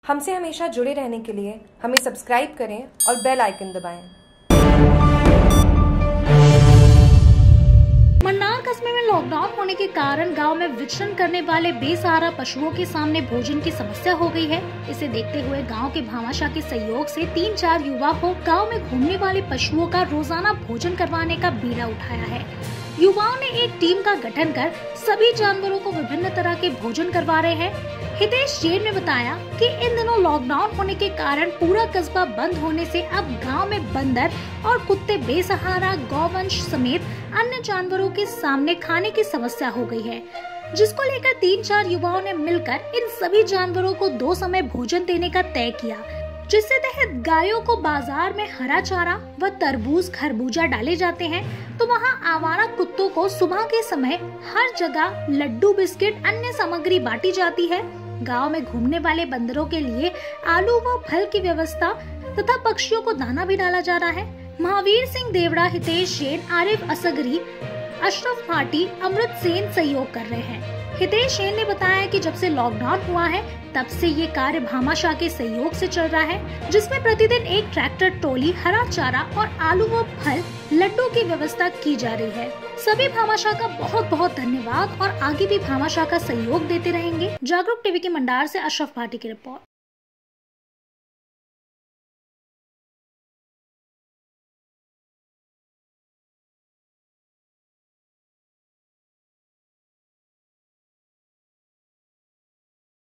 हमसे हमेशा जुड़े रहने के लिए हमें सब्सक्राइब करें और बेल आइकन दबाएं। मन्नार कस्बे में लॉकडाउन होने के कारण गांव में विचरण करने वाले बेसहारा पशुओं के सामने भोजन की समस्या हो गई है। इसे देखते हुए गांव के भामाशाह के सहयोग से 3-4 युवा को गांव में घूमने वाले पशुओं का रोजाना भोजन करवाने का बीड़ा उठाया है। युवाओं ने एक टीम का गठन कर सभी जानवरों को विभिन्न तरह के भोजन करवा रहे हैं। हितेश जैन ने बताया कि इन दिनों लॉकडाउन होने के कारण पूरा कस्बा बंद होने से अब गांव में बंदर और कुत्ते बेसहारा गौवंश समेत अन्य जानवरों के सामने खाने की समस्या हो गई है, जिसको लेकर 3-4 युवाओं ने मिलकर इन सभी जानवरों को 2 समय भोजन देने का तय किया, जिसके तहत गायों को बाजार में हरा चारा व तरबूज खरबूजा डाले जाते हैं, तो वहां आवारा कुत्तों को सुबह के समय हर जगह लड्डू बिस्किट अन्य सामग्री बांटी जाती है। गांव में घूमने वाले बंदरों के लिए आलू व फल की व्यवस्था तथा पक्षियों को दाना भी डाला जा रहा है। महावीर सिंह देवड़ा, हितेश जैन, आरिफ असगरी, अशरफ भाटी, अमृत सेन सहयोग कर रहे हैं। हितेश जैन ने बताया कि जब से लॉकडाउन हुआ है तब से ये कार्य भामाशाह के सहयोग से चल रहा है, जिसमें प्रतिदिन एक ट्रैक्टर ट्रॉली हरा चारा और आलू व फल लड्डू की व्यवस्था की जा रही है। सभी भामाशाह का बहुत बहुत धन्यवाद और आगे भी भामाशाह का सहयोग देते रहेंगे। जागरूक टीवी के मंडार से अशरफ भाटी की रिपोर्ट।